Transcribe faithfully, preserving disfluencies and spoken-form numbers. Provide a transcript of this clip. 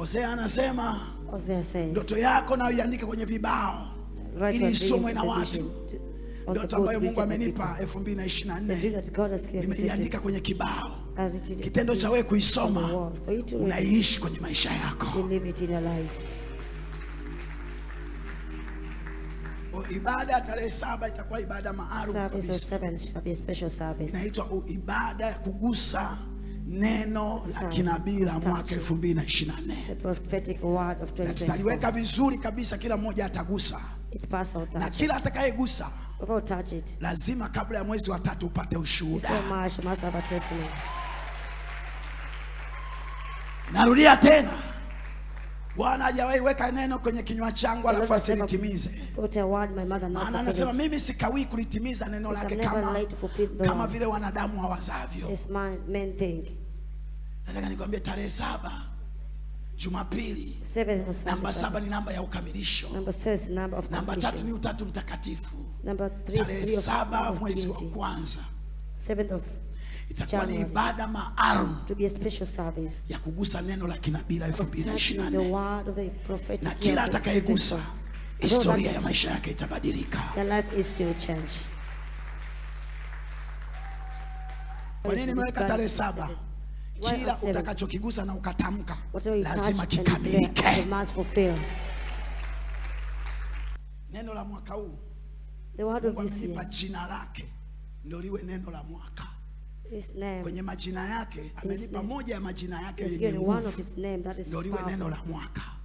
Hosea anasema Hosea says, ndoto yako na uiandike kwenye vibao ili isomwe na watu. Ndoto ambayo Mungu amenipa elfu mbili na ishirini na nne nimeiandika kwenye kibao. Kitendo cha wewe kuisoma unaiishi kwenye maisha yako. O, ibada ya tarehe saba itakuwa ibada maalum kabisa. Inaitwa ibada ya kugusa neno la kinabii la mwaka elfu mbili na ishirini na nne. Na tutaliweka vizuri kabisa, kila mmoja atagusa. Na kila atakayegusa lazima kabla ya mwezi wa tatu upate ushuhuda. Narudia tena, Bwana hajawahi weka neno kwenye kinywa changu alafu asilitimize. Maana anasema mimi sikawii kulitimiza neno lake kama kama vile wanadamu hawazavyo. Nataka nikwambie tarehe saba Jumapili, namba saba ni namba ya ukamilisho. Namba tatu ni utatu mtakatifu. Tarehe saba mwezi wa kwanza itakuwa ni ibada maalum ya kugusa neno la kinabii la elfu mbili na ishirini na nne. Na kila atakayegusa, historia ya maisha yake itabadilika. Kwa nini nimeweka tarehe saba? Kila utakachokigusa na ukatamka lazima kikamilike. Neno la mwaka huu, amenipa jina lake ndio liwe neno la mwaka. Kwenye majina yake amenipa moja ya majina yake yenye nguvu ndio liwe neno la mwaka.